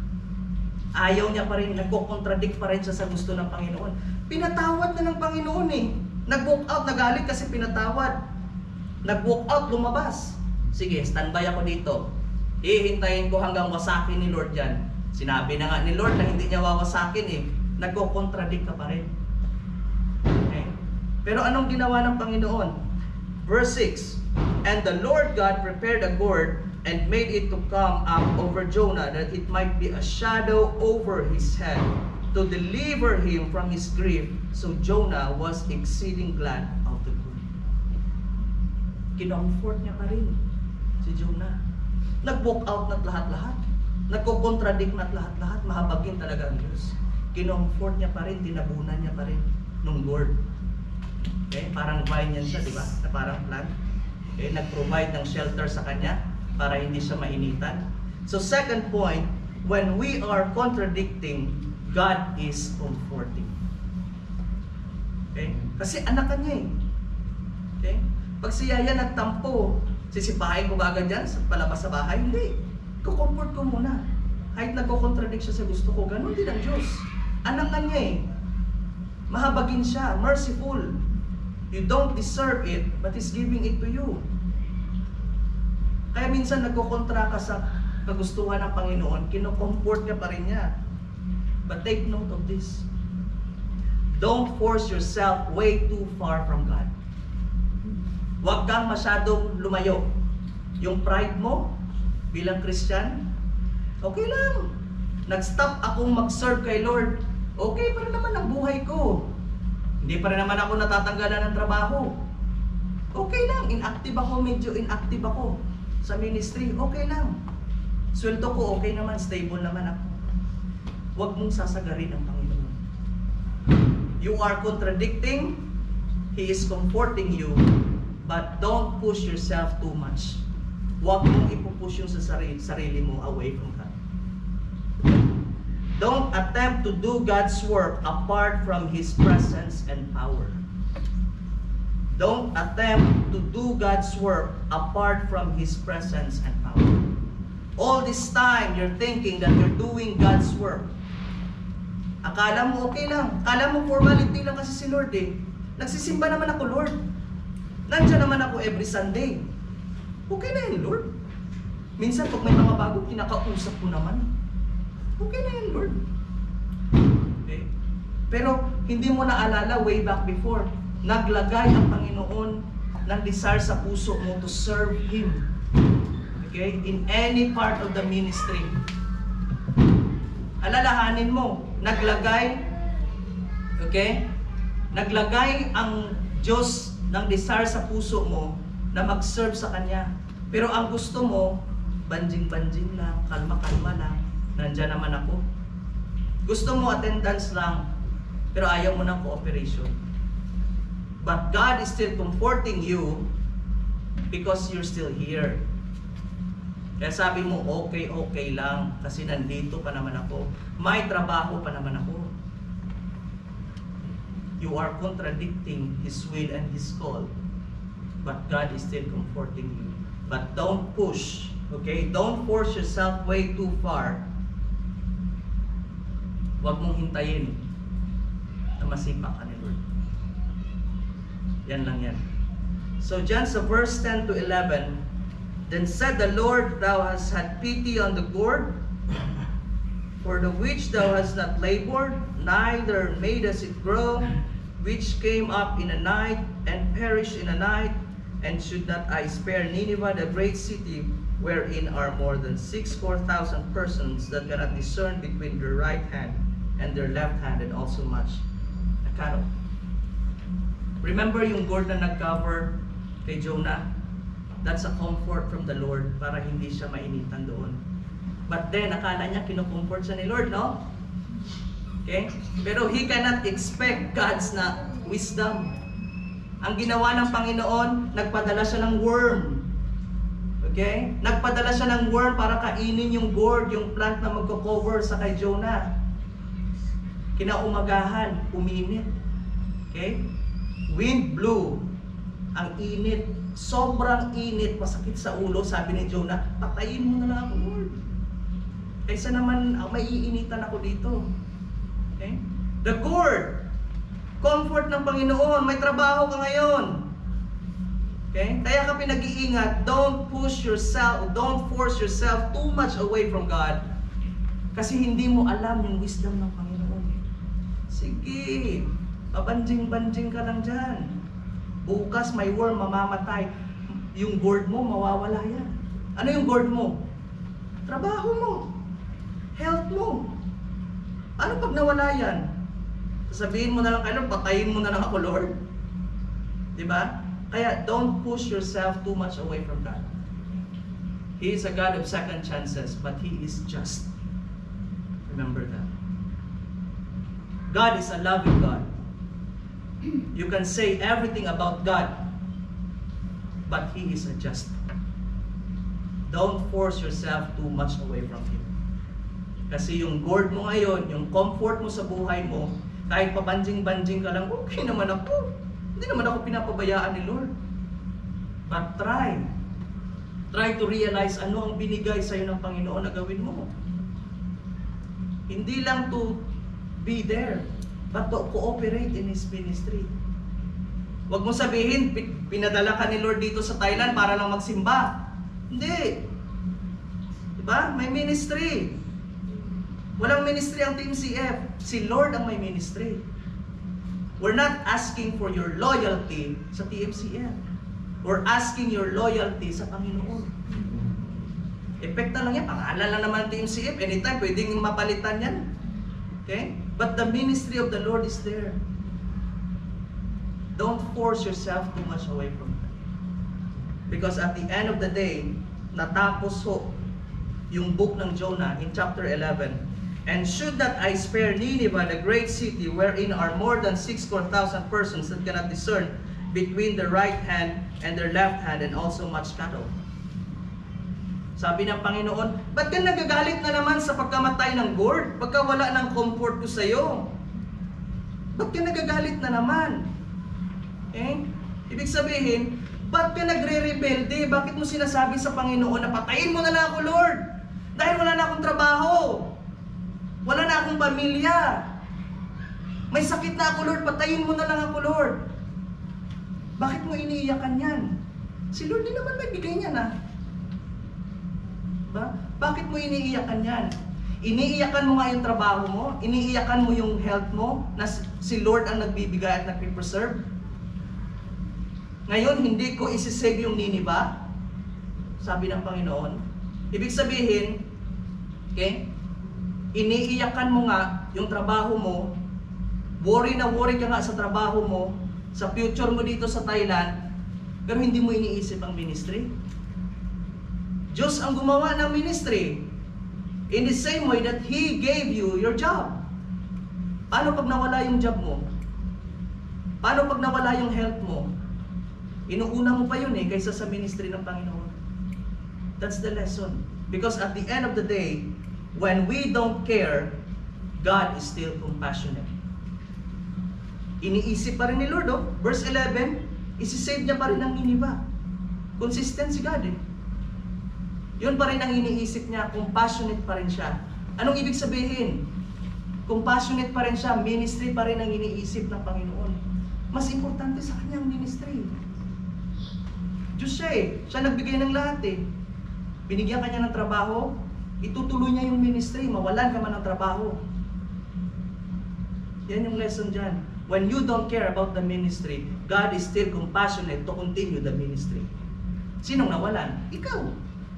Ayaw niya pa rin, nagko-contradict pa rin siya sa gusto ng Panginoon. Pinatawad na ng Panginoon eh. Nag-walk out, nagalit kasi pinatawad. Nag-walk out, lumabas. Sige, standby ako dito. Hihintayin ko hanggang wasakin ni Lord yan. Sinabi na nga ni Lord na hindi niya wawasakin eh. Nagko-contradict ka pa rin. Okay? Pero anong ginawa ng Panginoon? Verse 6, and the Lord God prepared a gourd and made it to come up over Jonah, that it might be a shadow over his head, to deliver him from his grief. So Jonah was exceeding glad of the gourd. Kinomfort niya pa rin si Jonah. Nag-walk out na't lahat-lahat. Nagko-contradict na't lahat-lahat. Mahabagin talaga ang Diyos. Kinomfort niya pa rin, tinabunan niya pa rin nung gourd. Okay? Parang vine yan siya, di ba? Na parang plant. Okay? Nag-provide ng shelter sa kanya para hindi siya mainitan. So second point, when we are contradicting, God is comforting. Okay? Kasi anak ka niya eh. Okay? Pag si Yaya nagtampo, sisipahin ko ba agad yan sa palabas sa bahay? Hindi. Kukomfort ko muna. Kahit nagko-contradict siya sa gusto ko, ganun din ang Diyos. Anak ka niya eh. Mahabagin siya, merciful. You don't deserve it, but He's giving it to you. Kaya minsan nagkokontra ka sa kagustuhan ng Panginoon, kino-comfort ka pa rin niya. But take note of this. Don't force yourself way too far from God. Huwag kang masyadong lumayo. Yung pride mo bilang Christian, okay lang. Nag-stop akong mag-serve kay Lord. Okay pa rin naman ang buhay ko. Hindi pa rin naman ako natatanggalan ng trabaho. Okay lang, inactive ako, medyo inactive ako sa ministry. Okay lang. Sweldo ko okay naman, stable naman ako. Huwag mong sasagarin ang Panginoon. You are contradicting, He is comforting you, but don't push yourself too much. Huwag mong ipupush yung sa sarili mo away from God. Don't attempt to do God's work apart from His presence and power. Don't attempt to do God's work apart from His presence and power. All this time, you're thinking that you're doing God's work. Akala mo okay lang. Akala mo formality lang kasi si Lord eh. Nagsisimba naman ako, Lord. Nandiyan naman ako every Sunday. Okay na yun, Lord. Minsan pag may mga bago, kinakausap ko naman. Okay na yun, Lord. Okay? Pero hindi mo naalala way back before, naglagay ang Panginoon ng desire sa puso mo to serve Him. Okay? In any part of the ministry. Alalahanin mo, naglagay, okay? Naglagay ang Diyos ng desire sa puso mo na mag-serve sa Kanya. Pero ang gusto mo, banjing-banjing lang, kalma-kalma lang, nandyan naman ako. Gusto mo attendance lang, pero ayaw mo ng cooperation. But God is still comforting you because you're still here. Kaya sabi mo, okay lang kasi nandito pa naman ako. May trabaho pa naman ako. You are contradicting His will and His call. But God is still comforting you. But don't push, okay? Don't force yourself way too far. Huwag mong hintayin na masipa ka ni Lord. Yan lang yan. So, dyan sa verse 10 to 11, then said the Lord, Thou hast had pity on the gourd, for the which thou hast not labored, neither madest it grow, which came up in a night, and perished in a night. And should not I spare Nineveh, the great city, wherein are more than 64,000 persons that cannot discern between their right hand and their left hand, and also much cattle. Remember yung gourd na nag-cover kay Jonah? That's a comfort from the Lord para hindi siya mainitan doon. But then, akala niya kinukomfort siya ni Lord, no? Okay? Pero he cannot expect God's na wisdom. Ang ginawa ng Panginoon, nagpadala siya ng worm. Okay? Nagpadala siya ng worm para kainin yung gourd, yung plant na magko-cover sa kay Jonah. Kinaumagahan, uminit. Okay? Wind blew. Ang init. Sobrang init, masakit sa ulo. Sabi ni Jonah, patayin mo na lang ako, Lord. Kaysa naman, maiinitan ako dito. Okay? The gourd. Comfort ng Panginoon. May trabaho ka ngayon. Okay? Kaya ka pinag-iingat. Don't push yourself, don't force yourself too much away from God. Kasi hindi mo alam yung wisdom ng Panginoon. Sige, pabanjing-banjing ka lang dyan. Bukas may worm, mamamatay. Yung gourd mo, mawawala yan. Ano yung gourd mo? Trabaho mo. Health mo. Ano pag nawala yan? Sabihin mo na lang kayo, patayin mo na lang ako, Lord. Diba? Kaya don't push yourself too much away from God. He is a God of second chances, but He is just. Remember that. God is a loving God. You can say everything about God, but He is a just. Don't force yourself too much away from Him. Kasi yung gourd mo ngayon, yung comfort mo sa buhay mo, kahit pabanjing-banjing ka lang, okay naman ako. Hindi naman ako pinapabayaan ni Lord. But try to realize ano ang binigay sa'yo ng Panginoon na gawin mo. Hindi lang to be there, but to cooperate in His ministry. Huwag mo sabihin, pinadala ka ni Lord dito sa Thailand para lang magsimba. Hindi. Diba? May ministry. Walang ministry ang Team CF. Si Lord ang may ministry. We're not asking for your loyalty sa TMCF. We're asking your loyalty sa Panginoon. Epekta lang yan. Pangalan lang naman Team CF. Anytime, pwedeng mapalitan yan. Okay? But the ministry of the Lord is there. Don't force yourself too much away from that. Because at the end of the day, natapos ho yung book ng Jonah in chapter 11. And should that I spare Nineveh, the great city, wherein are more than 64,000 persons that cannot discern between their right hand and their left hand, and also much cattle. Sabi ng Panginoon, ba't ka nagagalit na naman sa pagkamatay ng gourd? Pagka wala ng comfort ko sa'yo? Ba't ka nagagalit na naman? Ibig sabihin, ba't ka nagre-rebelde? Bakit mo sinasabi sa Panginoon na patayin mo na lang ako, Lord? Dahil wala na akong trabaho. Wala na akong pamilya. May sakit na ako, Lord. Patayin mo na lang ako, Lord. Bakit mo iniiyakan yan? Si Lord din naman may bigay niyan, Bakit mo iniiyakan yan? Iniiyakan mo nga yung trabaho mo? Iniiyakan mo yung health mo? Na si Lord ang nagbibigay at nagpipreserve? Ngayon, hindi ko isisave yung Nineveh? Sabi ng Panginoon. Ibig sabihin, iniiyakan mo nga yung trabaho mo, worry na worry ka nga sa trabaho mo, sa future mo dito sa Thailand, pero hindi mo iniisip ang ministry. Diyos ang gumawa ng ministry in the same way that He gave you your job. Paano pag nawala yung job mo? Paano pag nawala yung health mo? Inuuna mo pa yun kaysa sa ministry ng Panginoon. That's the lesson. Because at the end of the day, when we don't care, God is still compassionate. Iniisip pa rin ni Lord, verse 11, isisave niya pa rin ang Nineveh. Consistent si God Yun pa rin ang iniisip niya, compassionate pa rin siya. Anong ibig sabihin? Compassionate pa rin siya, ministry pa rin ang iniisip ng Panginoon. Mas importante sa kanyang ministry. Diyos siya Siya nagbigay ng lahat Binigyan kanya ng trabaho, itutuloy niya yung ministry, mawalan ka man ng trabaho. Yan yung lesson dyan. When you don't care about the ministry, God is still compassionate to continue the ministry. Sinong nawalan? Ikaw.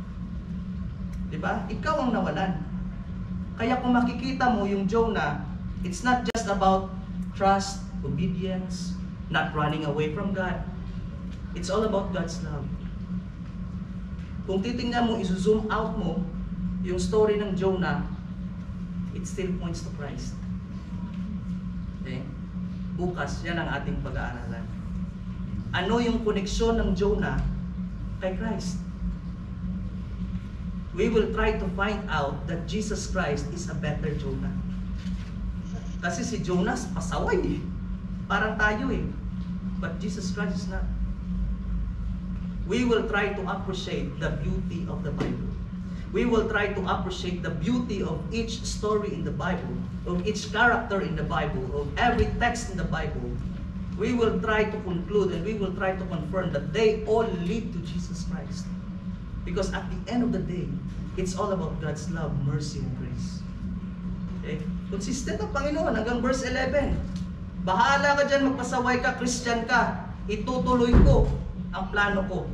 Diba? Ikaw ang nawalan. Kaya kung makikita mo yung Jonah, it's not just about trust, obedience, not running away from God. It's all about God's love. Kung titingnan mo, iso-zoom out mo yung story ng Jonah, it still points to Christ. Bukas, yan ang ating pag-aaralan. Ano yung koneksyon ng Jonah kay Christ? We will try to find out that Jesus Christ is a better Jonah. Kasi si Jonah pasaway Parang tayo But Jesus Christ is not. We will try to appreciate the beauty of the Bible. We will try to appreciate the beauty of each story in the Bible, of each character in the Bible, of every text in the Bible. We will try to conclude and we will try to confirm that they all lead to Jesus Christ. Because at the end of the day, it's all about God's love, mercy, and grace. Consistent ang Panginoon hanggang verse 11. Bahala ka dyan, magpasaway ka, Christian ka. Itutuloy ko ang plano ko.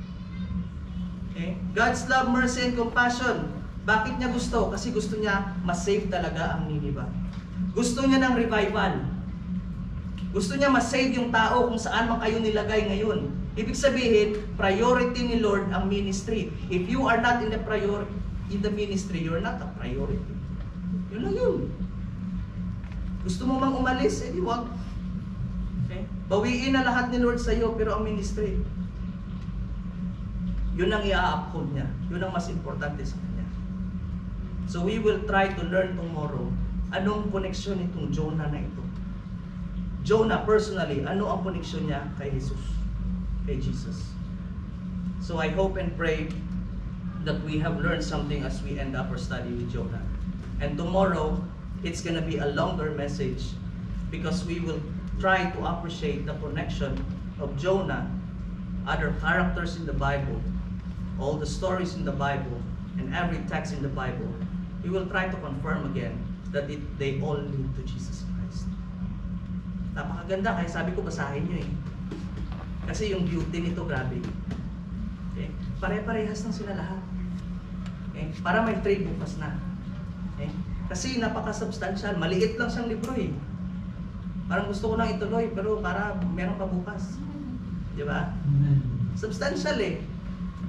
God's love, mercy, and compassion. Bakit niya gusto? Kasi gusto niya masave talaga ang Nineveh. Gusto niya ng revival. Gusto niya masave yung tao kung saan man kayo nilagay ngayon. Ibig sabihin, priority ni Lord ang ministry. If you are not in the ministry, you're not a priority. Yun lang yun. Gusto mo mang umalis, di wag. Bawiin na lahat ni Lord sa iyo, pero ang ministry, yun ang i-uphold niya. Yun ang mas importante sa kanya. So we will try to learn tomorrow anong koneksyon nitong Jonah na ito. Jonah personally, ano ang koneksyon niya kay Jesus, kay Jesus. So I hope and pray that we have learned something as we end up our study with Jonah. And tomorrow, it's gonna be a longer message because we will try to appreciate the connection of Jonah, other characters in the Bible, all the stories in the Bible, and every text in the Bible. We will try to confirm again that they all lead to Jesus Christ. Napakaganda, kaya sabi ko basahin nyo Kasi yung beauty nito, grabe. Pare-parehas lang sila lahat. Para may trade bukas na. Kasi napaka-substantial, maliit lang siyang libro Parang gusto ko lang ituloy, pero para meron pa bukas. Di ba? Substantial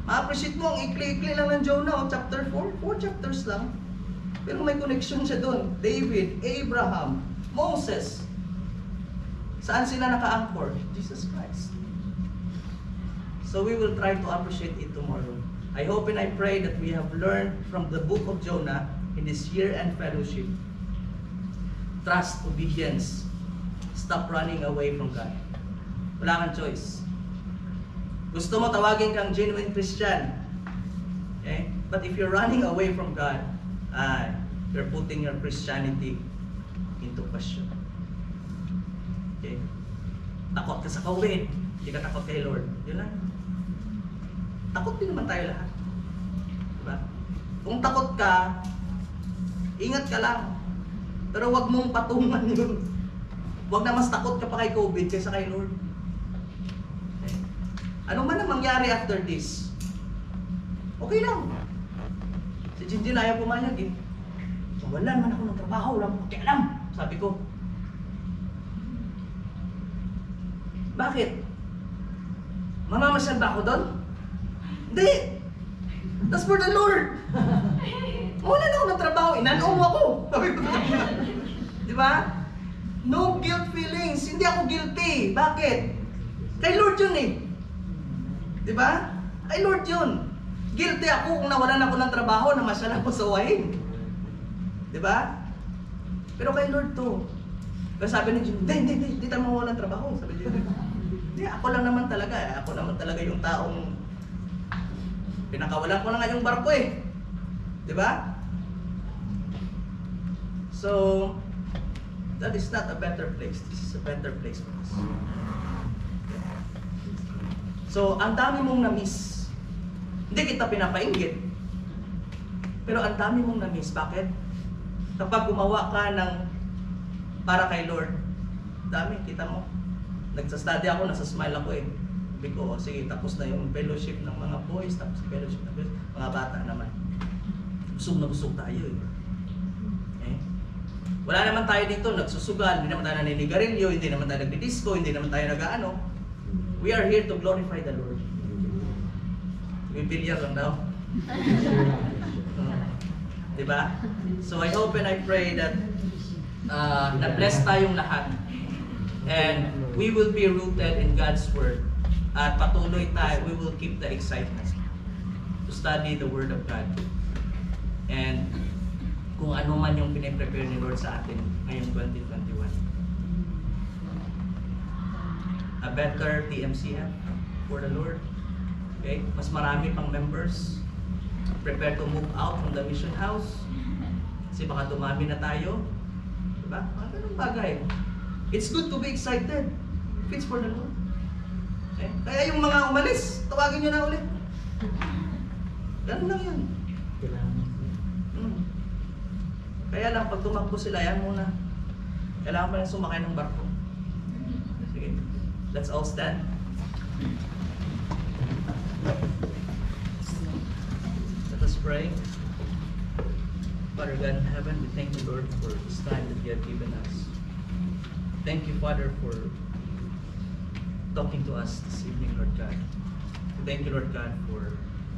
Ma-appreciate mo, ang ikli-ikli lang ng Jonah, chapter 4. 4 chapters lang. Pero may connection siya doon. David, Abraham, Moses. Saan sila naka-anchor? Jesus Christ. So we will try to appreciate it tomorrow. I hope and I pray that we have learned from the book of Jonah in this year-end fellowship. Trust, obedience. Stop running away from God. Wala kang choice. Gusto mo tawagin kang genuine Christian. Okay? But if you're running away from God, you're putting your Christianity into question. Okay? Takot ka sa COVID. Hindi ka takot kay Lord. Yun lang. Takot din naman tayo lahat. Diba? Kung takot ka, ingat ka lang. Pero wag mong patungan yun. Wag na mas takot ka pa kay COVID kaysa kay Lord. Okay. Ano man ang mangyari after this? Okay lang. Si Jinjin ayaw pumayag eh. So, wala naman ako ng trabaho, wala akong pakialam. Sabi ko. Bakit? Mamamasyal ba ako doon? Hindi! That's for the Lord! Wala na ako ng trabaho, inanong mo ako! Di ba? No guilt feelings, hindi ako guilty. Bakit? Kay Lord yun eh. Di ba? Kay Lord yun. Guilty ako kung nawalan ako ng trabaho na masyal ako sa wahin. Di ba? Pero kay Lord to. Kaya sabi ni Jim, hindi tayo mawalan ng trabaho. Sabi ni Jim, hindi, ako lang naman talaga. Ako naman talaga yung taong pinakawalan ko na nga yung barko eh. Di ba? So, that is not a better place. This is a better place for us. So, ang dami mong na-miss. Hindi kita pinapainggit. Pero ang dami mong na-miss. Bakit? Kapag gumawa ka ng para kay Lord, dami, kita mo. Nagsa-study ako, nasa-smile ako eh. Sabi ko, sige, tapos na yung fellowship ng mga boys, tapos fellowship ng mga bata naman. Busog na busog tayo eh. Wala naman tayo dito nagsusugal, hindi naman tayo naninigarilyo, hindi naman tayo nagdi-disco, hindi naman tayo nag-ano. We are here to glorify the Lord. Bibilyar lang daw. Diba? So I hope and I pray that na-bless tayong lahat. And we will be rooted in God's Word. At patuloy tayo, we will keep the excitement to study the Word of God. And kung ano man yung piniprepare ni Lord sa atin ngayong 2021. A better TMCF for the Lord. Okay? Mas marami pang members. Prepare to move out from the mission house. Kasi baka dumami na tayo. Diba? Mga ganun bagay. It's good to be excited. If it's for the Lord. Okay? Kaya yung mga umalis, tawagin nyo na ulit. Ganun lang yun. Kaya lang, pag tumakbo sila, yan muna. Kailangan pa lang sumakay ng barko. Sige, let's all stand. Let us pray. Father God in heaven, we thank you, Lord, for this time that you have given us. Thank you, Father, for talking to us this evening, Lord God. Thank you, Lord God, for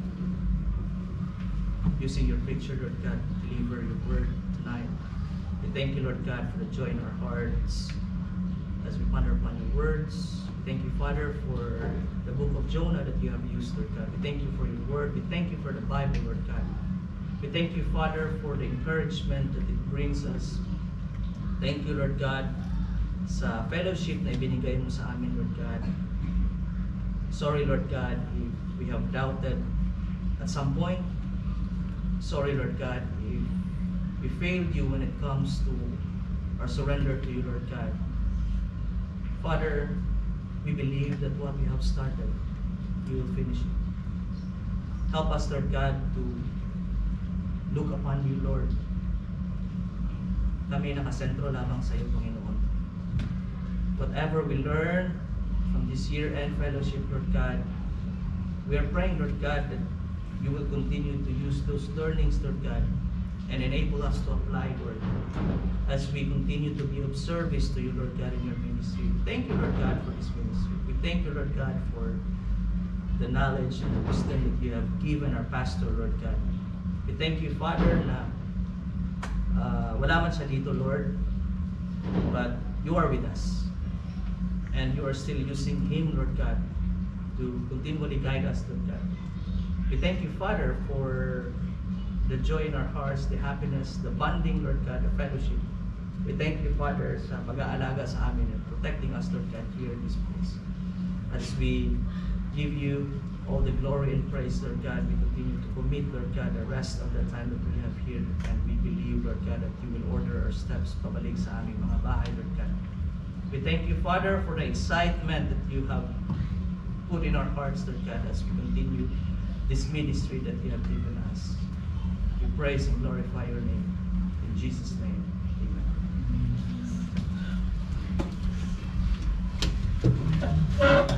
using your preacher, Lord God, to deliver your word tonight. We thank you, Lord God, for the joy in our hearts as we ponder upon your words. We thank you, Father, for the book of Jonah that you have used, Lord God. We thank you for your word. We thank you for the Bible, Lord God. We thank you, Father, for the encouragement that it brings us. Thank you, Lord God, sa fellowship na ibinigay mo sa amin, Lord God. Sorry, Lord God, if we have doubted at some point. Sorry, Lord God, if we failed you when it comes to our surrender to you, Lord God. Father, we believe that what we have started, you will finish it. Help us, Lord God, to look upon you, Lord. Kami nakasentro lamang sa iyo, Panginoon. Whatever we learn from this year-end fellowship, Lord God, we are praying, Lord God, that you will continue to use those learnings, Lord God, and enable us to apply, Lord, as we continue to be of service to you, Lord God, in your ministry. Thank you, Lord God, for this ministry. We thank you, Lord God, for the knowledge and the wisdom that you have given our pastor, Lord God. We thank you, Father, na wala man siya dito, Lord, but you are with us. And you are still using him, Lord God, to continually guide us, Lord God. We thank you, Father, for the joy in our hearts, the happiness, the bonding, Lord God, the fellowship. We thank you, Father, sa pag-aalaga sa amin and protecting us, Lord God, here in this place. As we give you all the glory and praise, Lord God, we continue to commit, Lord God, the rest of the time that we have here, and we believe, Lord God, that you will order our steps pabalik sa aming mga bahay, Lord God. We thank you, Father, for the excitement that you have put in our hearts, Lord God, as we continue this ministry that you have given us. We praise and glorify your name. In Jesus' name, amen.